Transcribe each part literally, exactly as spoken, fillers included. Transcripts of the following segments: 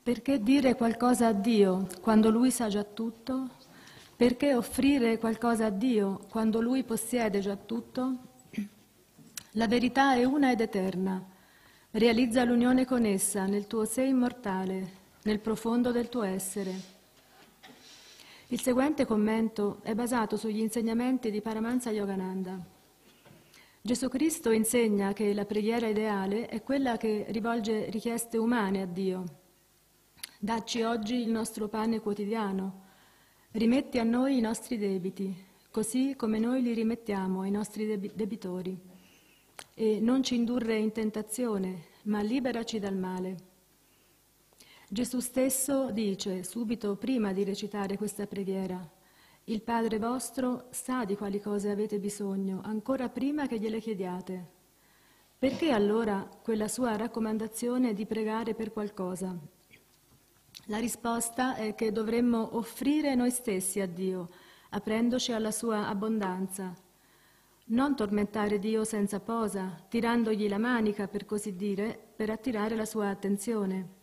Perché dire qualcosa a Dio quando Lui sa già tutto? Perché offrire qualcosa a Dio quando Lui possiede già tutto? La verità è una ed eterna. Realizza l'unione con essa nel tuo sé immortale, nel profondo del tuo essere. Il seguente commento è basato sugli insegnamenti di Paramahansa Yogananda. Gesù Cristo insegna che la preghiera ideale è quella che rivolge richieste umane a Dio. Dacci oggi il nostro pane quotidiano, rimetti a noi i nostri debiti, così come noi li rimettiamo ai nostri debitori, e non ci indurre in tentazione, ma liberaci dal male. Gesù stesso dice, subito prima di recitare questa preghiera, il Padre vostro sa di quali cose avete bisogno, ancora prima che gliele chiediate. Perché allora quella sua raccomandazione di pregare per qualcosa? La risposta è che dovremmo offrire noi stessi a Dio, aprendoci alla sua abbondanza. Non tormentare Dio senza posa, tirandogli la manica, per così dire, per attirare la sua attenzione.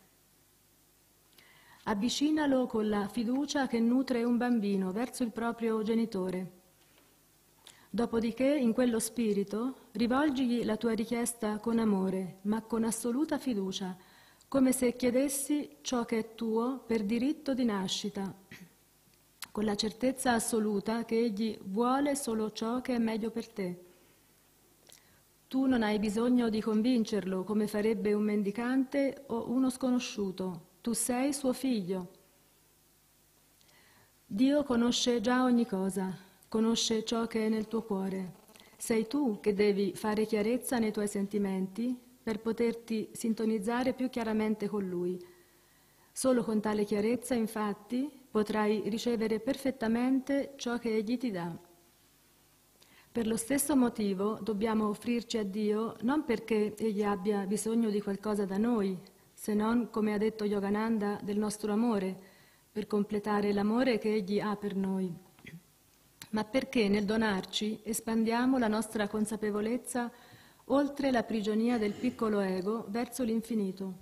Avvicinalo con la fiducia che nutre un bambino verso il proprio genitore. Dopodiché, in quello spirito, rivolgigli la tua richiesta con amore, ma con assoluta fiducia, come se chiedessi ciò che è tuo per diritto di nascita, con la certezza assoluta che Egli vuole solo ciò che è meglio per te. Tu non hai bisogno di convincerlo come farebbe un mendicante o uno sconosciuto. Tu sei suo figlio. Dio conosce già ogni cosa, conosce ciò che è nel tuo cuore. Sei tu che devi fare chiarezza nei tuoi sentimenti per poterti sintonizzare più chiaramente con Lui. Solo con tale chiarezza, infatti, potrai ricevere perfettamente ciò che Egli ti dà. Per lo stesso motivo dobbiamo offrirci a Dio non perché Egli abbia bisogno di qualcosa da noi, se non, come ha detto Yogananda, del nostro amore, per completare l'amore che Egli ha per noi, ma perché nel donarci espandiamo la nostra consapevolezza oltre la prigionia del piccolo ego verso l'infinito.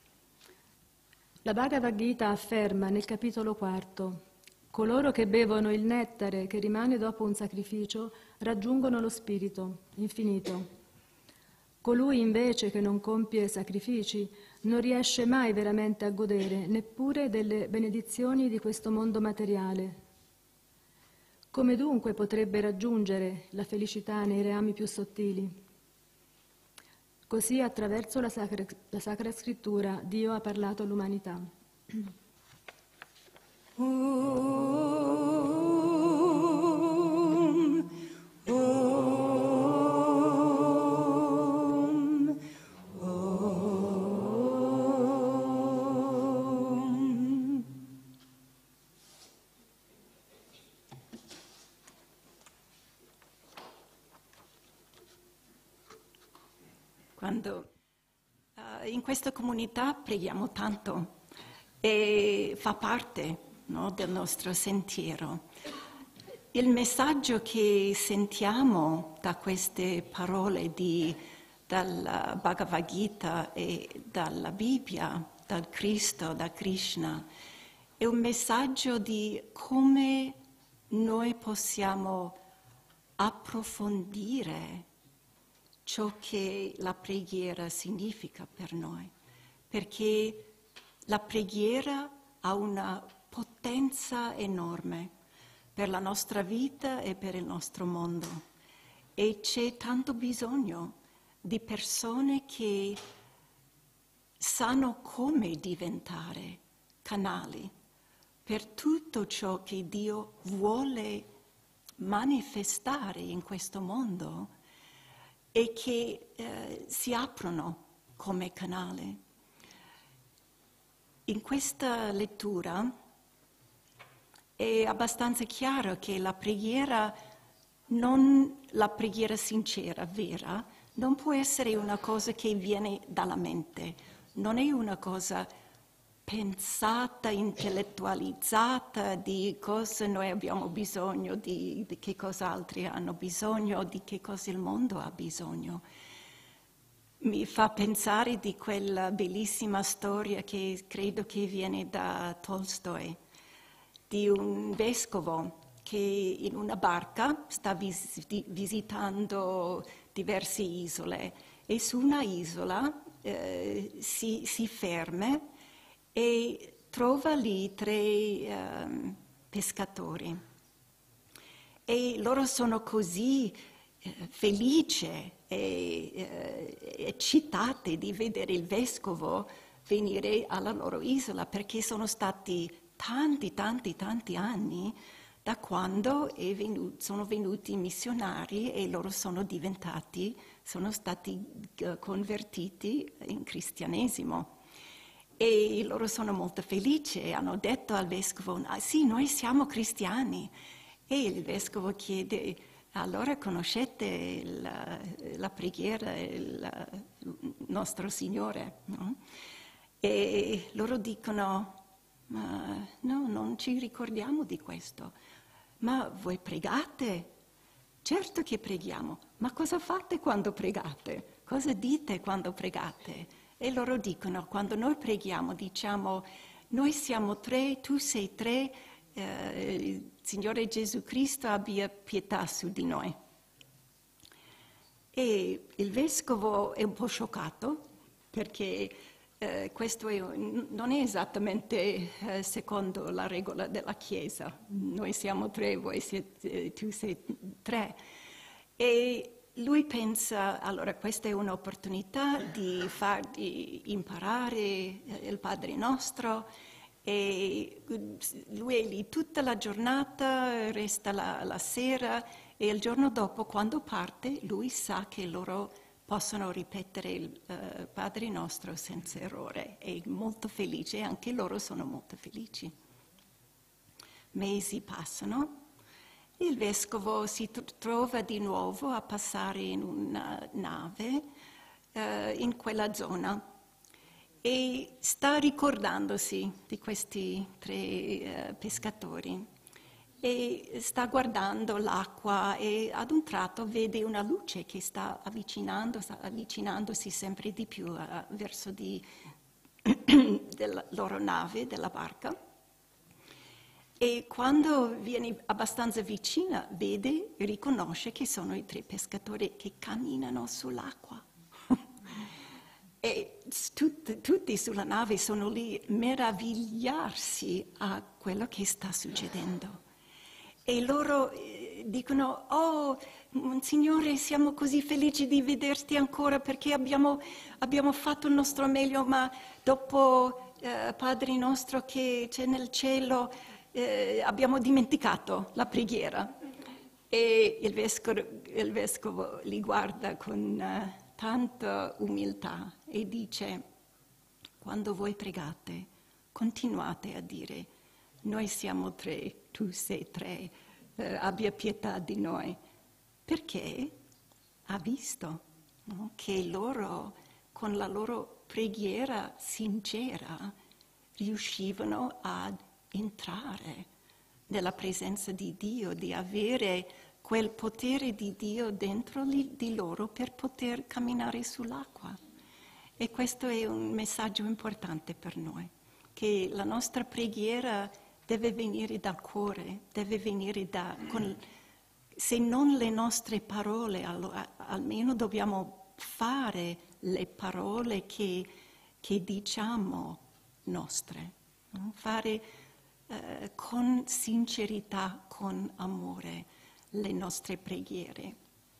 La Bhagavad Gita afferma nel capitolo quarto: coloro che bevono il nettare che rimane dopo un sacrificio raggiungono lo spirito infinito. Colui invece che non compie sacrifici non riesce mai veramente a godere neppure delle benedizioni di questo mondo materiale. Come dunque potrebbe raggiungere la felicità nei reami più sottili? Così attraverso la Sacra, la Sacra Scrittura Dio ha parlato all'umanità. Quando uh, in questa comunità preghiamo tanto e fa parte, no, del nostro sentiero. Il messaggio che sentiamo da queste parole di, dalla Bhagavad Gita e dalla Bibbia, dal Cristo, da Krishna, è un messaggio di come noi possiamo approfondire ciò che la preghiera significa per noi, perché la preghiera ha una potenza enorme per la nostra vita e per il nostro mondo e c'è tanto bisogno di persone che sanno come diventare canali per tutto ciò che Dio vuole manifestare in questo mondo e che eh, si aprono come canale. In questa lettura è abbastanza chiaro che la preghiera, non la preghiera sincera, vera, non può essere una cosa che viene dalla mente, non è una cosa pensata, intellettualizzata di cosa noi abbiamo bisogno, di, di che cosa altri hanno bisogno, di che cosa il mondo ha bisogno. mi fa pensare di quella bellissima storia che credo che viene da Tolstoi, di un vescovo che in una barca sta vis- visitando diverse isole e su una isola eh, si, si ferma e trova lì tre eh, pescatori e loro sono così eh, felici e eh, eccitate di vedere il vescovo venire alla loro isola perché sono stati tanti, tanti, tanti anni da quando è venuto, sono venuti i missionari e loro sono diventati, sono stati uh, convertiti in cristianesimo. E loro sono molto felici e hanno detto al vescovo, ah, sì, noi siamo cristiani. E il vescovo chiede, allora conoscete il, la preghiera, il, il nostro Signore? No? E loro dicono, ma no, non ci ricordiamo di questo. Ma voi pregate? Certo che preghiamo, ma cosa fate quando pregate? Cosa dite quando pregate? E loro dicono, quando noi preghiamo, diciamo, noi siamo tre, tu sei tre, eh, il Signore Gesù Cristo abbia pietà su di noi. E il vescovo è un po' scioccato, perché eh, questo è, non è esattamente eh, secondo la regola della Chiesa. Noi siamo tre, voi siete, tu sei tre. E lui pensa, allora questa è un'opportunità di fargli imparare il Padre Nostro, e lui è lì tutta la giornata, resta la, la sera e il giorno dopo quando parte lui sa che loro possono ripetere il uh, Padre Nostro senza errore. È molto felice e anche loro sono molto felici. Mesi passano. Il vescovo si trova di nuovo a passare in una nave eh, in quella zona e sta ricordandosi di questi tre eh, pescatori e sta guardando l'acqua e ad un tratto vede una luce che sta avvicinando, sta avvicinandosi sempre di più a, verso di, della loro nave, della barca. E quando viene abbastanza vicina, vede e riconosce che sono i tre pescatori che camminano sull'acqua. E tut, tutti sulla nave sono lì a meravigliarsi a quello che sta succedendo. E loro eh, dicono, oh, Signore, siamo così felici di vederti ancora perché abbiamo, abbiamo fatto il nostro meglio, ma dopo eh, Padre nostro che c'è nel cielo, Eh, abbiamo dimenticato la preghiera. E il vescovo, il vescovo li guarda con uh, tanta umiltà e dice, quando voi pregate, continuate a dire, noi siamo tre, tu sei tre, eh, abbia pietà di noi. Perché ha visto, no, che loro, con la loro preghiera sincera, riuscivano ad entrare nella presenza di Dio, di avere quel potere di Dio dentro di loro per poter camminare sull'acqua. E questo è un messaggio importante per noi, che la nostra preghiera deve venire dal cuore, deve venire da, con, se non le nostre parole, almeno dobbiamo fare le parole che, che diciamo nostre, no? Fare Eh, con sincerità, con amore, le nostre preghiere.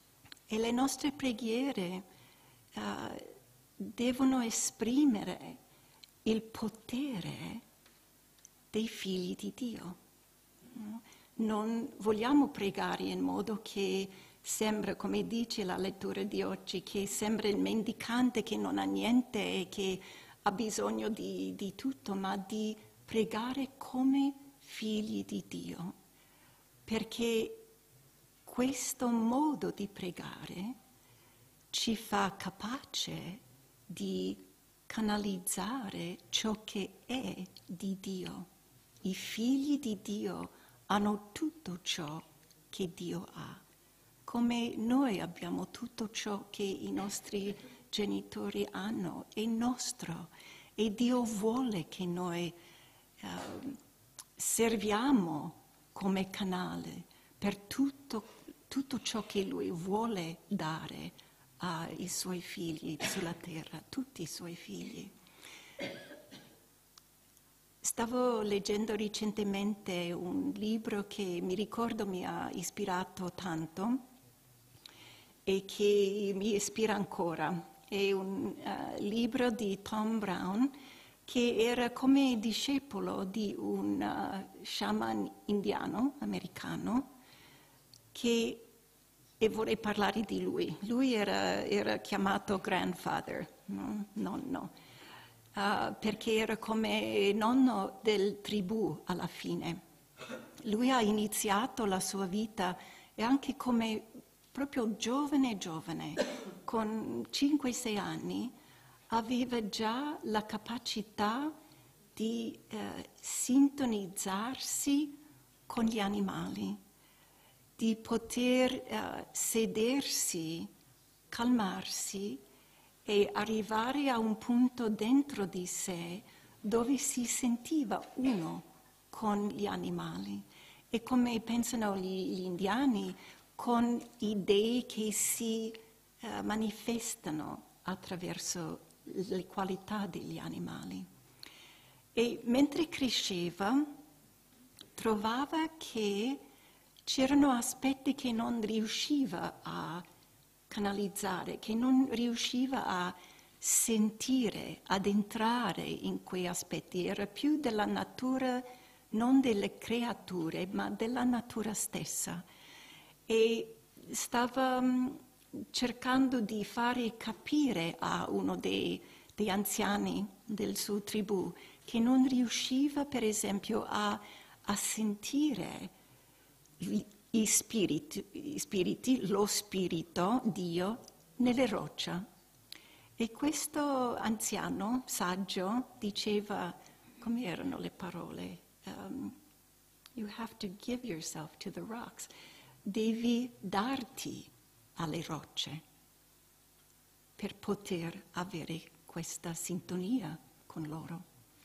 E le nostre preghiere eh, devono esprimere il potere dei figli di Dio. No? Non vogliamo pregare in modo che sembra, come dice la lettura di oggi, che sembra il mendicante che non ha niente e che ha bisogno di, di tutto, ma di pregare come figli di Dio, perché questo modo di pregare ci fa capace di canalizzare ciò che è di Dio. I figli di Dio hanno tutto ciò che Dio ha, come noi abbiamo tutto ciò che i nostri genitori hanno, è nostro e Dio vuole che noi uh, serviamo come canale per tutto, tutto ciò che Lui vuole dare ai Suoi figli sulla terra, tutti i Suoi figli. Stavo leggendo recentemente un libro che mi ricordo mi ha ispirato tanto e che mi ispira ancora. È un uh, libro di Tom Brown che era come discepolo di un uh, shaman indiano, americano, che, e vorrei parlare di lui. Lui era, era chiamato grandfather, no? Nonno, uh, perché era come nonno del tribù alla fine. Lui ha iniziato la sua vita e anche come proprio giovane giovane, con cinque sei anni, aveva già la capacità di eh, sintonizzarsi con gli animali, di poter eh, sedersi, calmarsi e arrivare a un punto dentro di sé dove si sentiva uno con gli animali. E come pensano gli, gli indiani, con idee che si eh, manifestano attraverso le qualità degli animali. E mentre cresceva, trovava che c'erano aspetti che non riusciva a canalizzare, che non riusciva a sentire, ad entrare in quei aspetti. Era più della natura, non delle creature, ma della natura stessa. E stava um, cercando di fare capire a uno dei, dei anziani del suo tribù che non riusciva, per esempio, a, a sentire gli, i, spiriti, i spiriti, lo spirito, Dio, nelle rocce. E questo anziano saggio diceva, come erano le parole? Um, you have to give yourself to the rocks. Devi darti alle rocce per poter avere questa sintonia con loro.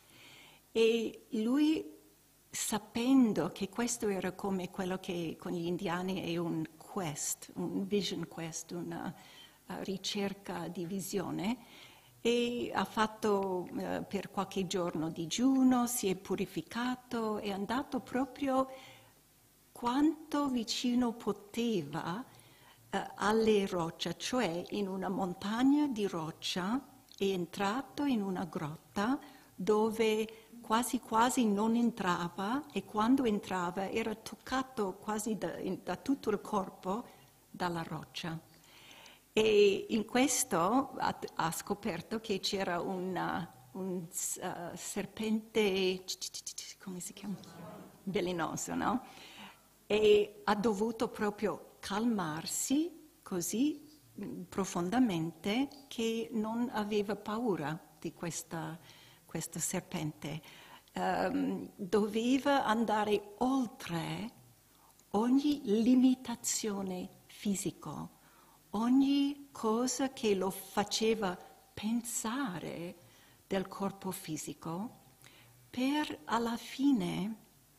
E lui, sapendo che questo era come quello che con gli indiani è un quest, un vision quest, una uh, ricerca di visione, e ha fatto uh, per qualche giorno digiuno, si è purificato, è andato proprio quanto vicino poteva eh, alle rocce, cioè in una montagna di roccia, è entrato in una grotta dove quasi quasi non entrava e quando entrava era toccato quasi da, in, da tutto il corpo dalla roccia. E in questo ha, ha scoperto che c'era una, un uh, serpente, come si chiama? Velenoso, no? E ha dovuto proprio calmarsi così profondamente che non aveva paura di questa, questa serpente. Um, doveva andare oltre ogni limitazione fisica, ogni cosa che lo faceva pensare del corpo fisico, per alla fine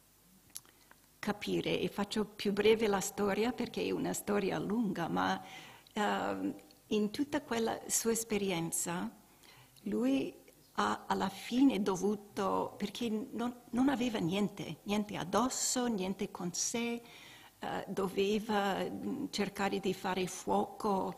capire, e faccio più breve la storia perché è una storia lunga, ma uh, in tutta quella sua esperienza lui ha alla fine dovuto, perché non, non aveva niente, niente addosso, niente con sé, uh, doveva cercare di fare fuoco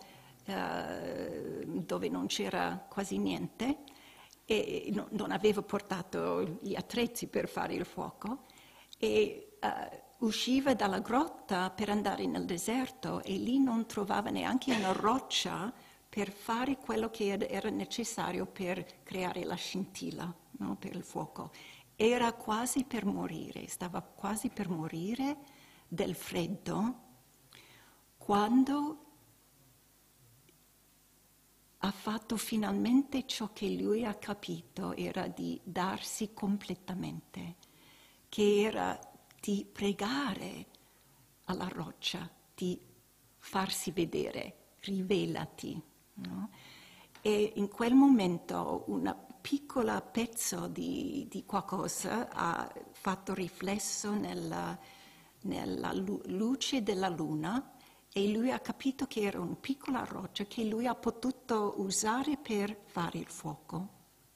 uh, dove non c'era quasi niente e no, non aveva portato gli attrezzi per fare il fuoco. E uh, usciva dalla grotta per andare nel deserto e lì non trovava neanche una roccia per fare quello che era necessario per creare la scintilla, no? Per il fuoco. Era quasi per morire, stava quasi per morire del freddo quando ha fatto finalmente ciò che lui ha capito, era di darsi completamente, che era di pregare alla roccia, di farsi vedere, rivelati. No? E in quel momento un piccolo pezzo di, di qualcosa ha fatto riflesso nella, nella luce della luna e lui ha capito che era una piccola roccia che lui ha potuto usare per fare il fuoco.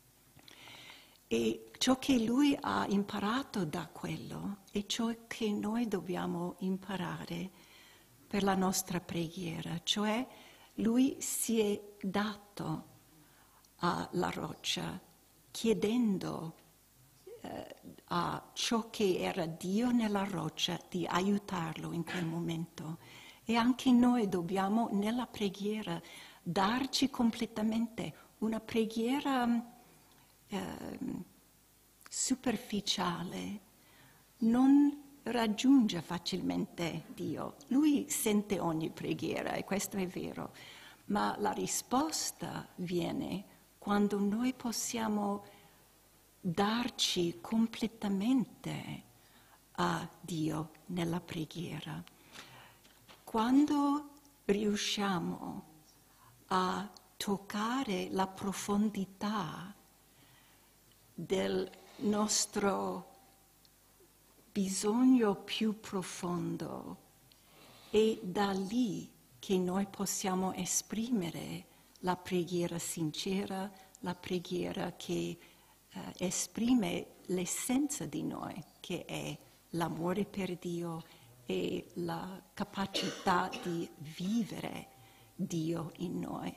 E ciò che lui ha imparato da quello è ciò che noi dobbiamo imparare per la nostra preghiera, cioè lui si è dato alla roccia chiedendo eh, a ciò che era Dio nella roccia di aiutarlo in quel momento. E anche noi dobbiamo nella preghiera darci completamente una preghiera eh, superficiale, non raggiunge facilmente Dio. Lui sente ogni preghiera e questo è vero, ma la risposta viene quando noi possiamo darci completamente a Dio nella preghiera. Quando riusciamo a toccare la profondità del nostro bisogno più profondo, è da lì che noi possiamo esprimere la preghiera sincera, la preghiera che eh, esprime l'essenza di noi, che è l'amore per Dio e la capacità di vivere Dio in noi.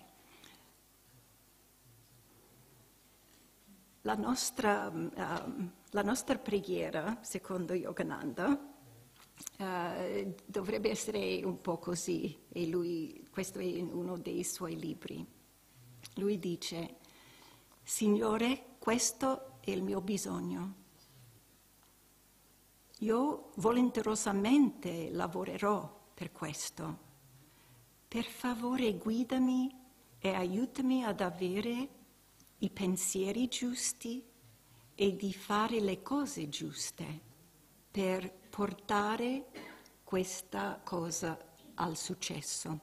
La nostra, uh, la nostra preghiera, secondo Yogananda, uh, dovrebbe essere un po' così, e lui, questo è in uno dei suoi libri. Lui dice: Signore, questo è il mio bisogno. Io volenterosamente lavorerò per questo. Per favore guidami e aiutami ad avere i pensieri giusti e di fare le cose giuste per portare questa cosa al successo.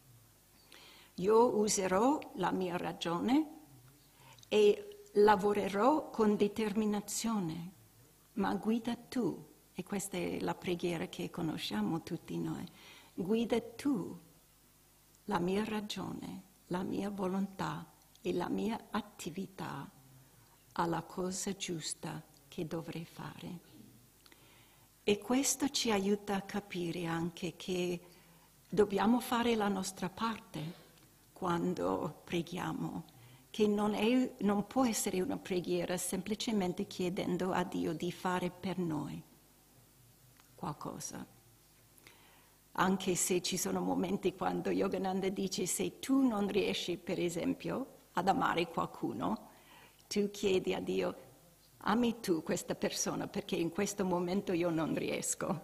Io userò la mia ragione e lavorerò con determinazione, ma guida tu, e questa è la preghiera che conosciamo tutti noi, guida tu la mia ragione, la mia volontà e la mia attività alla cosa giusta che dovrei fare. E questo ci aiuta a capire anche che dobbiamo fare la nostra parte quando preghiamo, che non, è, non può essere una preghiera semplicemente chiedendo a Dio di fare per noi qualcosa. Anche se ci sono momenti quando Yogananda dice: se tu non riesci, per esempio, ad amare qualcuno, tu chiedi a Dio: ami tu questa persona perché in questo momento io non riesco.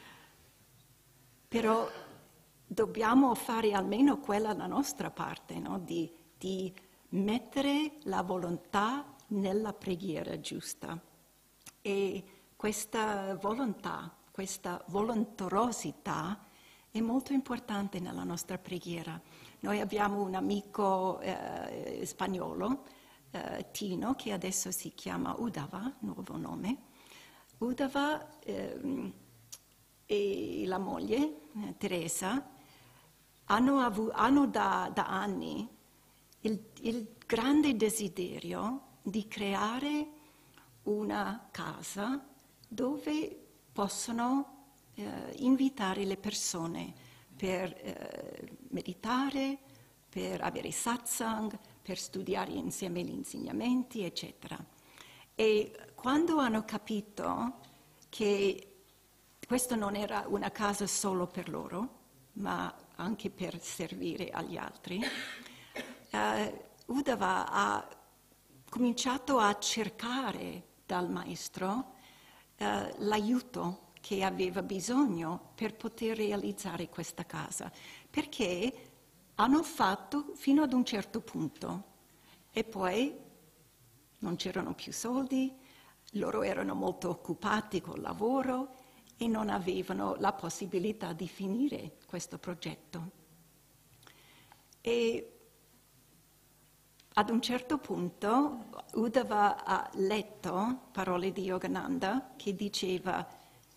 Però dobbiamo fare almeno quella la nostra parte, no? di, di mettere la volontà nella preghiera giusta. E questa volontà, questa volontarosità è molto importante nella nostra preghiera. Noi abbiamo un amico eh, spagnolo, eh, Tino, che adesso si chiama Uddhava, nuovo nome. Uddhava eh, e la moglie, eh, Teresa, hanno, avu- hanno da, da anni il, il grande desiderio di creare una casa dove possono eh, invitare le persone per eh, meditare, per avere satsang, per studiare insieme gli insegnamenti, eccetera. E quando hanno capito che questa non era una casa solo per loro, ma anche per servire agli altri, eh, Uddhava ha cominciato a cercare dal maestro eh, l'aiuto che aveva bisogno per poter realizzare questa casa, perché hanno fatto fino ad un certo punto e poi non c'erano più soldi, loro erano molto occupati col lavoro e non avevano la possibilità di finire questo progetto. E ad un certo punto Uddhava ha letto parole di Yogananda che diceva: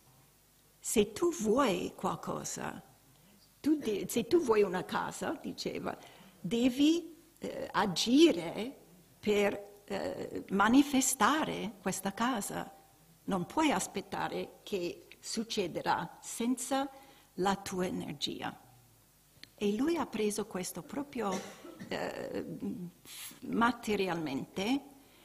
se tu vuoi qualcosa, tu de- se tu vuoi una casa, diceva, devi eh, agire per eh, manifestare questa casa. Non puoi aspettare che succederà senza la tua energia. E lui ha preso questo proprio eh, materialmente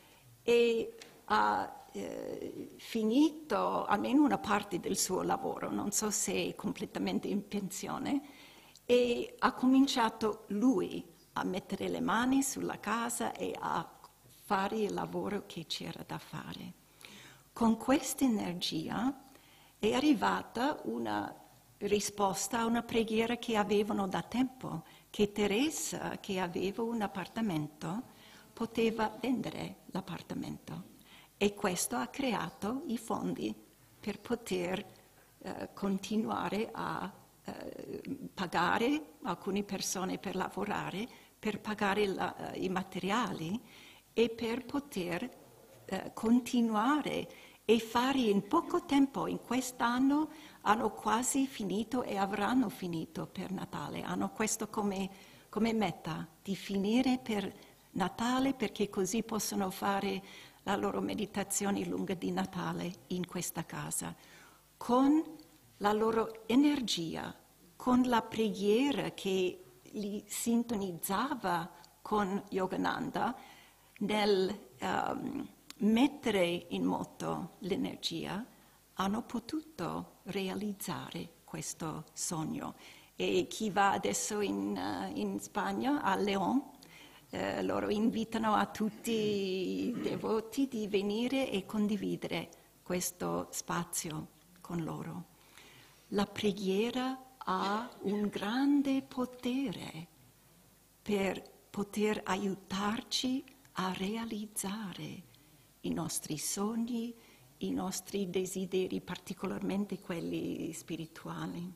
e ha eh, finito almeno una parte del suo lavoro, non so se è completamente in pensione, e ha cominciato lui a mettere le mani sulla casa e a fare il lavoro che c'era da fare. Con questa energia è arrivata una risposta a una preghiera che avevano da tempo, che Teresa, che aveva un appartamento, poteva vendere l'appartamento. E questo ha creato i fondi per poter eh, continuare a eh, pagare alcune persone per lavorare, per pagare la, i materiali e per poter eh, continuare e fare in poco tempo. In quest'anno hanno quasi finito e avranno finito per Natale. Hanno questo come, come meta, di finire per Natale, perché così possono fare la loro meditazione lunga di Natale in questa casa, con la loro energia, con la preghiera che li sintonizzava con Yogananda nel um, mettere in moto l'energia, hanno potuto realizzare questo sogno. E chi va adesso in, uh, in Spagna, a León, eh, loro invitano a tutti i devoti di venire e condividere questo spazio con loro. La preghiera ha un grande potere per poter aiutarci a realizzare i nostri sogni, i nostri desideri, particolarmente quelli spirituali.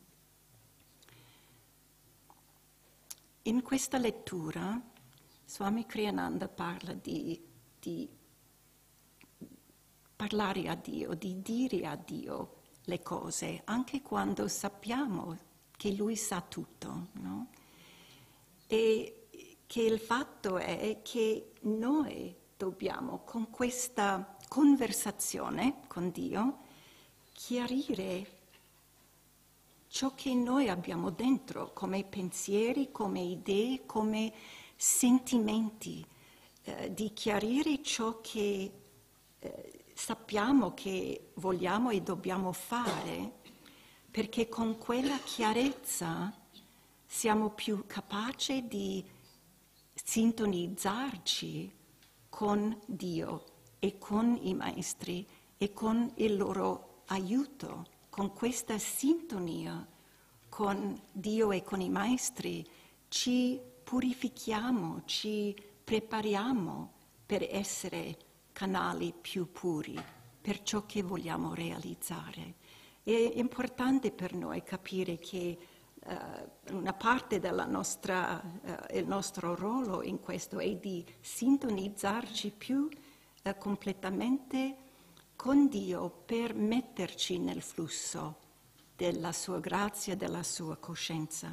In questa lettura Swami Kriyananda parla di, di parlare a Dio, di dire a Dio le cose, anche quando sappiamo che Lui sa tutto, no? E che il fatto è che noi dobbiamo, con questa conversazione con Dio, chiarire ciò che noi abbiamo dentro, come pensieri, come idee, come sentimenti, eh, di chiarire ciò che eh, sappiamo che vogliamo e dobbiamo fare, perché con quella chiarezza siamo più capaci di sintonizzarci con Dio e con i maestri e con il loro aiuto. Con questa sintonia con Dio e con i maestri ci purifichiamo, ci prepariamo per essere canali più puri per ciò che vogliamo realizzare. È importante per noi capire che uh, una parte del uh, nostro ruolo in questo è di sintonizzarci più uh, completamente con Dio per metterci nel flusso della sua grazia, della sua coscienza.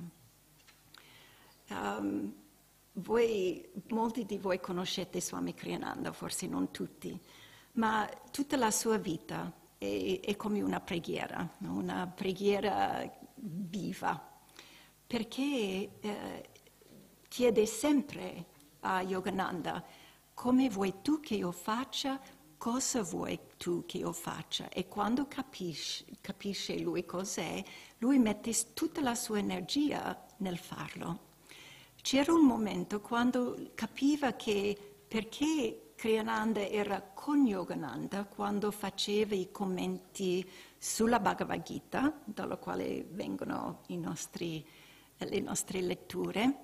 Um, voi, molti di voi conoscete Swami Kriyananda, forse non tutti, ma tutta la sua vita è, è come una preghiera, una preghiera viva, perché eh, chiede sempre a Yogananda: come vuoi tu che io faccia, cosa vuoi tu che io faccia? E quando capisce, capisce lui cos'è, lui mette tutta la sua energia nel farlo. C'era un momento quando capiva che perché Kriyananda era con Yogananda quando faceva i commenti sulla Bhagavad Gita, dalla quale vengono i nostri, le nostre letture,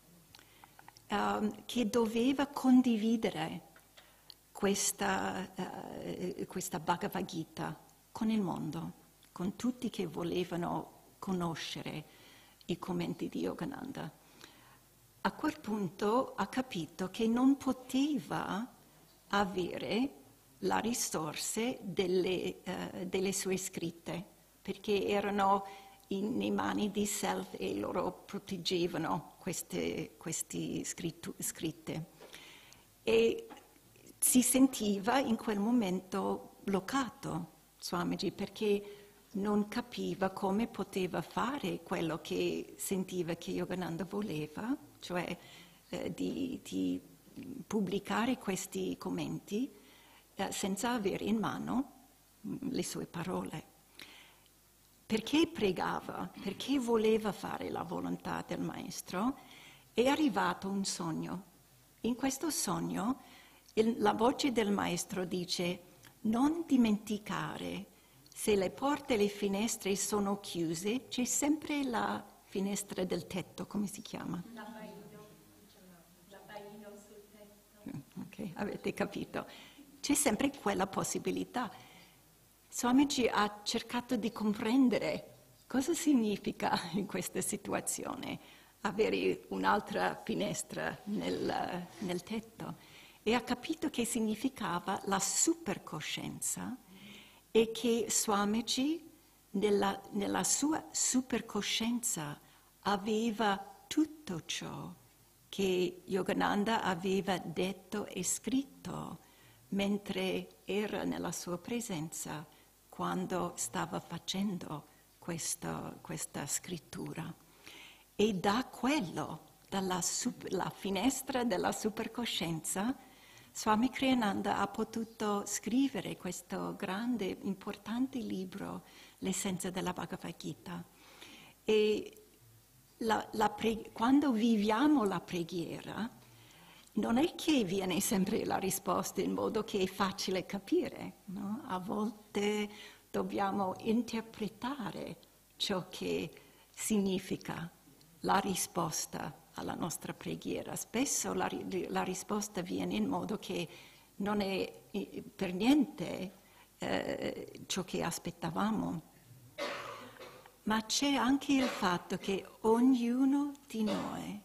um, che doveva condividere questa, uh, questa Bhagavad Gita con il mondo, con tutti che volevano conoscere i commenti di Yogananda. a quel punto ha capito che non poteva avere le risorse delle, uh, delle sue scritte, perché erano in, nei mani di Self e loro proteggevano queste, queste scrittu- scritte. E si sentiva in quel momento bloccato, Swamiji, perché non capiva come poteva fare quello che sentiva che Yogananda voleva, cioè eh, di, di pubblicare questi commenti eh, senza avere in mano mh, le sue parole. Perché pregava, perché voleva fare la volontà del Maestro, è arrivato un sogno. In questo sogno il, la voce del Maestro dice: non dimenticare, se le porte e le finestre sono chiuse, c'è sempre la finestra del tetto, come si chiama? L'abbaino, l'abbaino sul tetto. Ok, avete capito. C'è sempre quella possibilità. Swamiji ha cercato di comprendere cosa significa in questa situazione avere un'altra finestra nel, nel tetto, e ha capito che significava la supercoscienza, e che Swamiji nella, nella sua supercoscienza aveva tutto ciò che Yogananda aveva detto e scritto mentre era nella sua presenza quando stava facendo questa, questa scrittura. E da quello, dalla super, la finestra della supercoscienza, Swami Kriyananda ha potuto scrivere questo grande, importante libro, L'essenza della Bhagavad Gita. E la, la pre- quando viviamo la preghiera, non è che viene sempre la risposta in modo che è facile capire, no? A volte dobbiamo interpretare ciò che significa la risposta alla nostra preghiera. Spesso la, la risposta viene in modo che non è per niente eh, ciò che aspettavamo. Ma c'è anche il fatto che ognuno di noi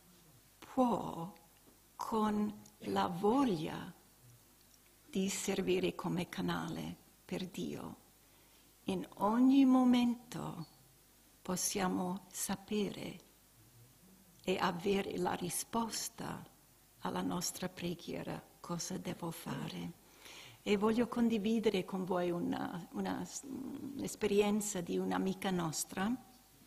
può, con la voglia di servire come canale per Dio, in ogni momento possiamo sapere e avere la risposta alla nostra preghiera, cosa devo fare. E voglio condividere con voi una, una, un'esperienza di un'amica nostra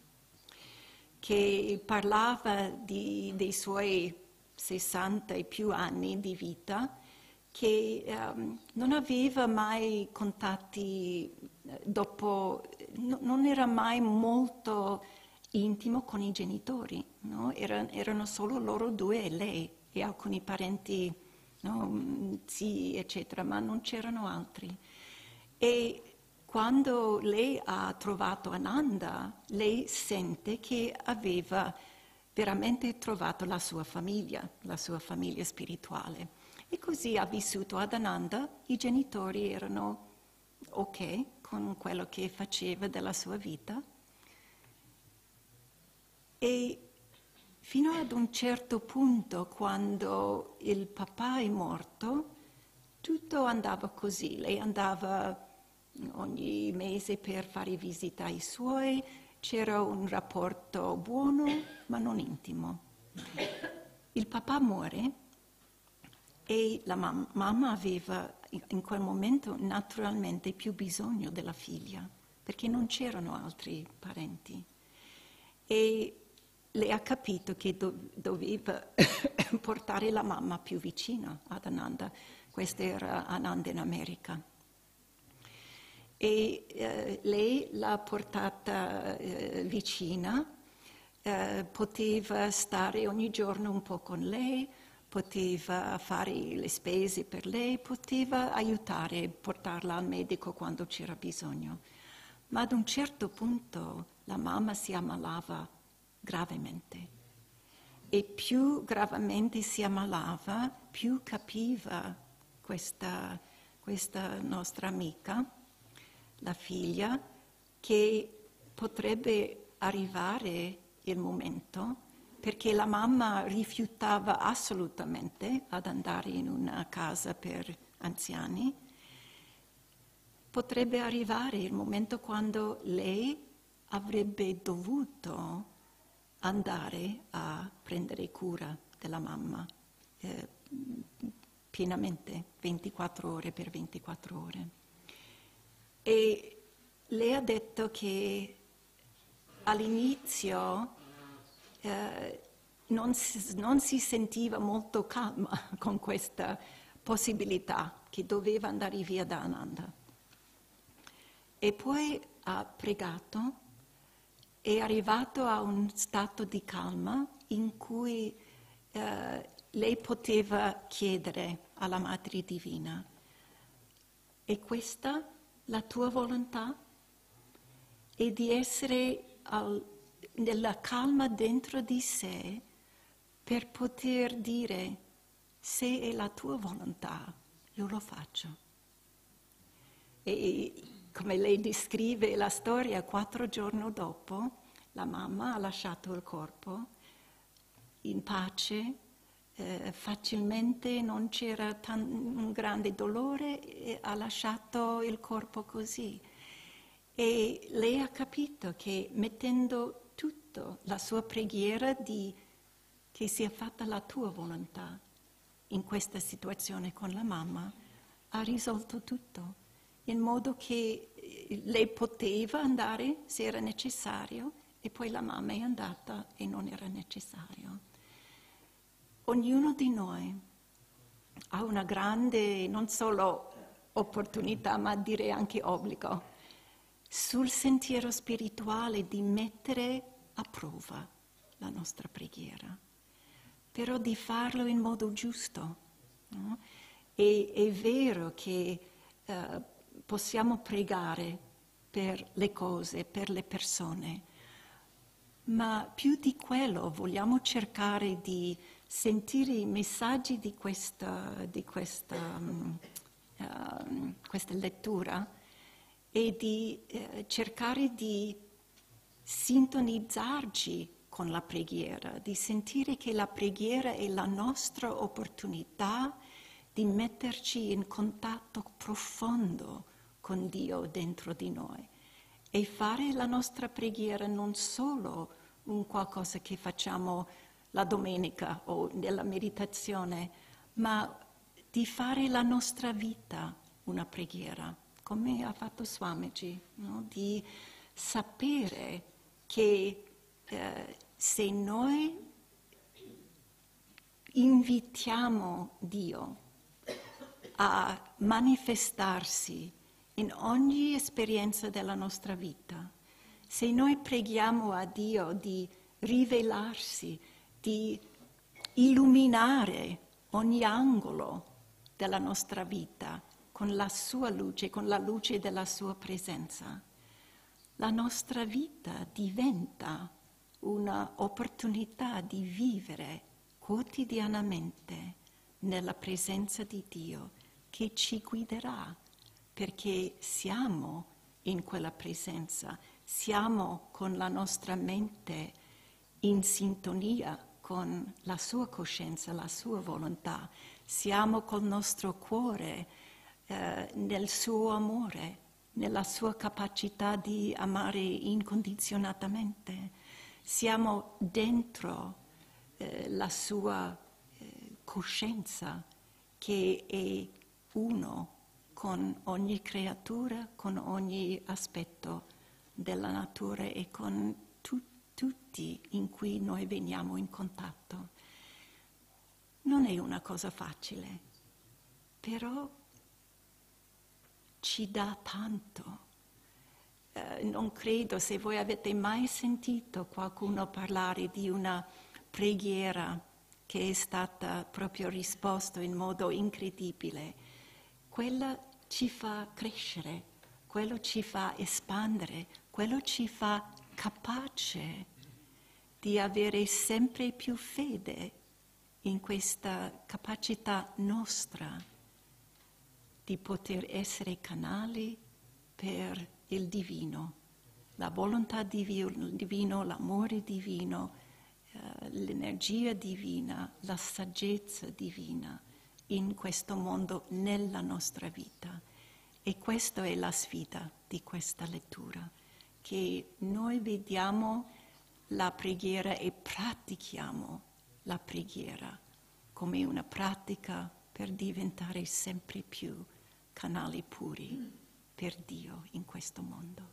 che parlava di, dei suoi sessanta e più anni di vita, che um, non aveva mai contatti dopo, no, non era mai molto intimo con i genitori, no? Era, erano solo loro due e lei e alcuni parenti, no? Zii, eccetera, ma non c'erano altri. E quando lei ha trovato Ananda, lei sente che aveva veramente trovato la sua famiglia, la sua famiglia spirituale. E così ha vissuto ad Ananda, i genitori erano ok con quello che faceva della sua vita. E fino ad un certo punto, quando il papà è morto, tutto andava così. Lei andava ogni mese per fare visita ai suoi, c'era un rapporto buono ma non intimo. Il papà muore e la mam- mamma aveva in quel momento naturalmente più bisogno della figlia, perché non c'erano altri parenti. E lei ha capito che do- doveva portare la mamma più vicina ad Ananda. Questa era Ananda in America. E eh, lei l'ha portata eh, vicina, eh, poteva stare ogni giorno un po' con lei, poteva fare le spese per lei, poteva aiutare, portarla al medico quando c'era bisogno. Ma ad un certo punto la mamma si ammalava gravemente e più gravemente si ammalava, più capiva questa, questa nostra amica, la figlia, che potrebbe arrivare il momento perché la mamma rifiutava assolutamente ad andare in una casa per anziani, potrebbe arrivare il momento quando lei avrebbe dovuto andare a prendere cura della mamma eh, pienamente, ventiquattro ore per ventiquattro ore. E lei ha detto che all'inizio eh, non, si, non si sentiva molto calma con questa possibilità che doveva andare via da Ananda. E poi ha pregato, è arrivato a un stato di calma in cui eh, lei poteva chiedere alla Madre Divina: è questa la tua volontà? E di essere al, nella calma dentro di sé per poter dire: se è la tua volontà, io lo faccio. E come lei descrive la storia, quattro giorni dopo la mamma ha lasciato il corpo in pace, eh, facilmente, non c'era tan- un grande dolore, e ha lasciato il corpo così. E lei ha capito che mettendo tutto, la sua preghiera di che sia fatta la tua volontà in questa situazione con la mamma, ha risolto tutto, in modo che lei poteva andare se era necessario e poi la mamma è andata e non era necessario. Ognuno di noi ha una grande, non solo opportunità, ma direi anche obbligo, sul sentiero spirituale di mettere a prova la nostra preghiera, però di farlo in modo giusto. No? E è vero che eh, possiamo pregare per le cose, per le persone, ma più di quello vogliamo cercare di sentire i messaggi di questa, di questa, um, uh, questa lettura e di eh, cercare di sintonizzarci con la preghiera, di sentire che la preghiera è la nostra opportunità di metterci in contatto profondo con Dio dentro di noi e fare la nostra preghiera non solo un qualcosa che facciamo la domenica o nella meditazione, ma di fare la nostra vita una preghiera, come ha fatto Swamiji, no? Di sapere che eh, se noi invitiamo Dio a manifestarsi in ogni esperienza della nostra vita, se noi preghiamo a Dio di rivelarsi, di illuminare ogni angolo della nostra vita con la sua luce, con la luce della sua presenza, la nostra vita diventa un'opportunità di vivere quotidianamente nella presenza di Dio che ci guiderà, perché siamo in quella presenza, siamo con la nostra mente in sintonia con la sua coscienza, la sua volontà, siamo col nostro cuore eh, nel suo amore, nella sua capacità di amare incondizionatamente, siamo dentro eh, la sua eh, coscienza che è uno con ogni creatura, con ogni aspetto della natura e con tu- tutti in cui noi veniamo in contatto. Non è una cosa facile, però ci dà tanto. Eh, non credo, se voi avete mai sentito qualcuno parlare di una preghiera che è stata proprio risposta in modo incredibile, quella ci fa crescere, quello ci fa espandere, quello ci fa capace di avere sempre più fede in questa capacità nostra di poter essere canali per il divino, la volontà divino, l'amore divino uh, l'energia divina, la saggezza divina in questo mondo, nella nostra vita. E questa è la sfida di questa lettura, che noi vediamo la preghiera e pratichiamo la preghiera come una pratica per diventare sempre più canali puri per Dio in questo mondo.